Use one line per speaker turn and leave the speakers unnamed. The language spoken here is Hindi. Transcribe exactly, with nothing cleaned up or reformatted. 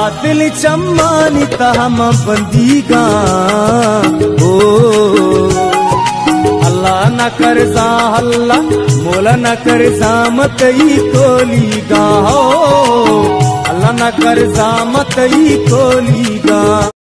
दिल चम्मानी तहम बंदीगा ओ अल्लाह न कर जा हल्ला मोला न कर जा मत ई कोलीगा हो अल्लाह न कर जा मत ई कोलीगा।